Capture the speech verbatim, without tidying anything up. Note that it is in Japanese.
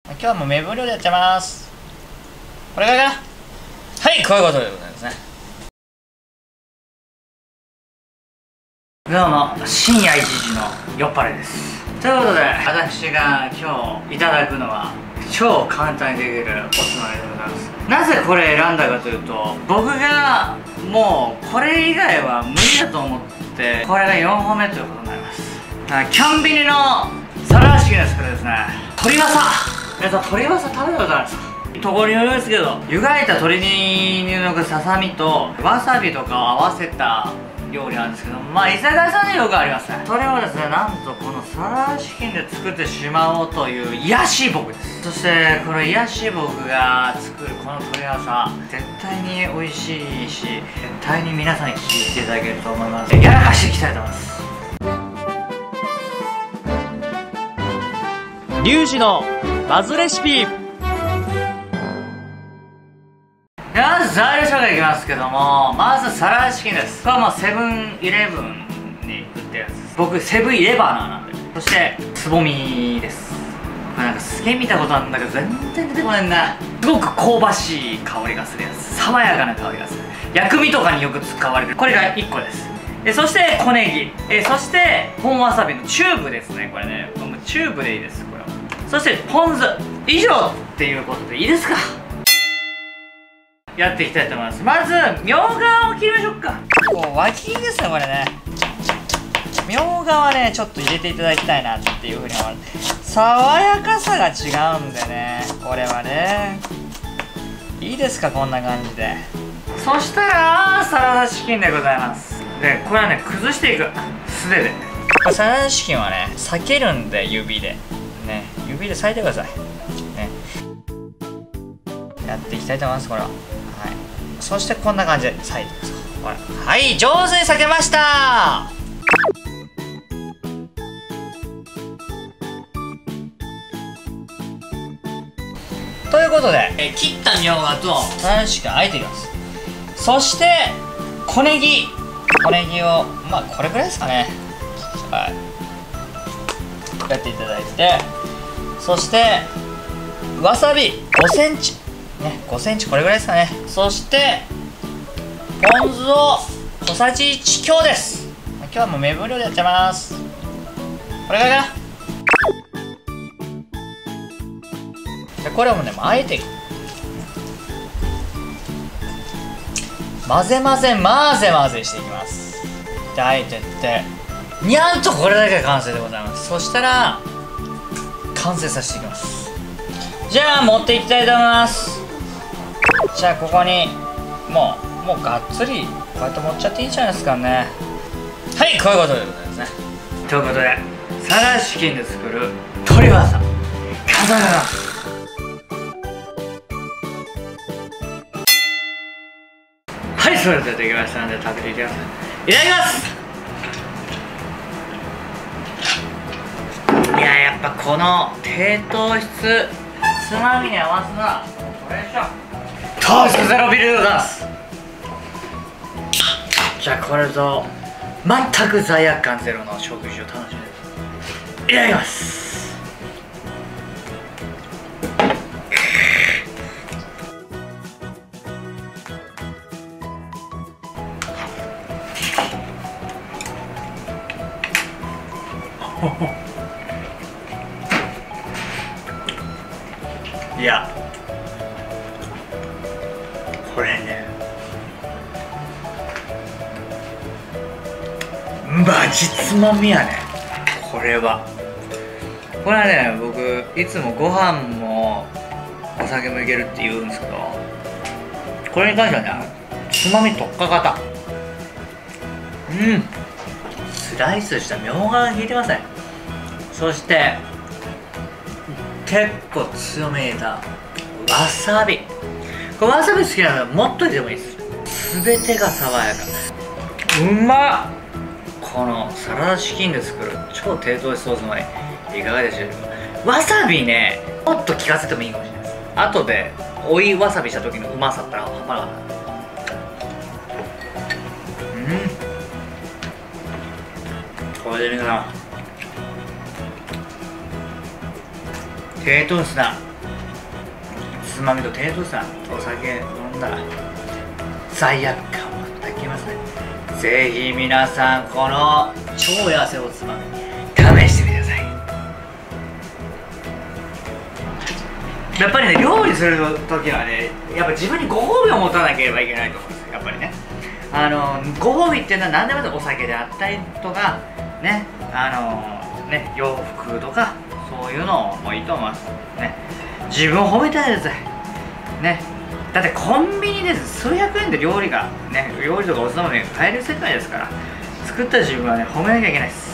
今日も目分量でやっちゃいます。これぐらいかな。はい、こういうことでございますね。どうも、深夜いちじの酔っ払いです。ということで、私が今日いただくのは超簡単にできるおつまみでございます。なぜこれ選んだかというと、僕がもうこれ以外は無理だと思ってこれがよんほんめということになります。キャンビニのサラダチキンですからですね、鶏わさ、皆さん鶏わさ食べたことあるんですか？ところによりますけど、湯がいた鶏肉のささみとわさびとかを合わせた料理なんですけど、まあ居酒屋さんによくありますね。それをですね、なんとこのサラダチキンで作ってしまおうという癒やしい僕です。そしてこの癒やしい僕が作るこの鶏わさ、絶対に美味しいし、絶対に皆さんに聞いていただけると思います。やらかしていきたいと思います。 リュウジのバズレシピ。 まず材料紹介いきますけども、まずサラダチキンです。これはもうセブンイレブンに売ってるやつです。僕セブンイレバーナーなんで。そしてつぼみです。これなんかすげえ見たことあるんだけど全然出てこないんだ。すごく香ばしい香りがするやつ、爽やかな香りがする、薬味とかによく使われる、これがいっこです。えそして小ネギ、えそして本わさびのチューブですね。これね、もうチューブでいいです。これはそしてポン酢以上っていうことでいいですか。やっていきたいと思います。まずみょうがを切りましょうか。こう脇ですね、これね。みょうがはねちょっと入れていただきたいなっていうふうに思う。爽やかさが違うんでね、これはねいいですか、こんな感じで。そしたらサラダチキンでございます。でこれはね崩していく、素手で。サラダチキンはね裂けるんで、指でね、指で裂いてくださいね。やっていきたいと思います。これははい。そしてこんな感じで裂いてください。これはい上手に裂けました。ということで、え切ったみょうがとサラダチキンをあえていきます。そして小ネギ小ネギをまあこれぐらいですかね、はい、やっていただいて、そしてわさびごセンチね、ごセンチこれぐらいですかね。そしてポン酢を小さじいち強です。今日はもう目分量でやっちゃいます。これぐらいかな。でこれをもうねあえていく、混ぜ混ぜ混ぜ混ぜしていきます。であえてってにゃんとこれだけが完成でございます。そしたら完成させていきます。じゃあ持っていきたいと思います。じゃあここにもうもうがっつりこうやって持っちゃっていいんじゃないですかね。はい、こういうことでございますね。ということでサラダチキンで作る鶏わさ、簡単だな。はい、それではできましたので食べていきます。いただきます。いややっぱこの低糖質つまみに合わすのはこれでしょ。糖質ゼロビールでございます。じゃあこれと全く罪悪感ゼロの食事を楽しんでいただきます。いやこれねマジつまみやね。これはこれはね、僕いつもご飯もお酒もいけるって言うんですけど、これに関してはねつまみ特化型。うんスライスしたみょうがが効いてますね。そして結構強めに入れたわさび。これわさび好きなのでもっと入れてもいいです。全てが爽やか、うまっ。このサラダチキンで作る超低糖質ソースのいかがでしょうか。わさびねもっと効かせてもいいかもしれないです。後で追いわさびした時のうまさったら半端なかった。うんこれで皆さん低糖質なつまみと低糖質なお酒飲んだら罪悪感を抱きますね。ぜひ皆さんこの超痩せおつまみ試してみてください。やっぱりね、料理する時はね、やっぱ自分にご褒美を持たなければいけないと思うんですよ。やっぱりね、あのご褒美っていうのは何でもいい、お酒であったりとかね、あのね、洋服とかそういうのもいいと思いますね。自分を褒めてあげてくださいね。だってコンビニで数百円で料理がね、料理とかおつまみが買える世界ですから、作った自分はね、褒めなきゃいけないです。